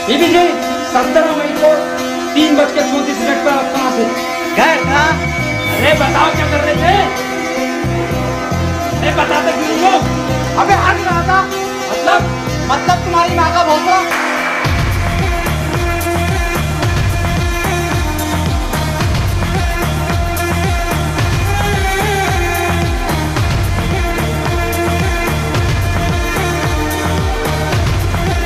बीबी जी, 17 मई को 3:34 पर आप कहाँ थे? घर था। अरे बताओ क्या कर रहे थे?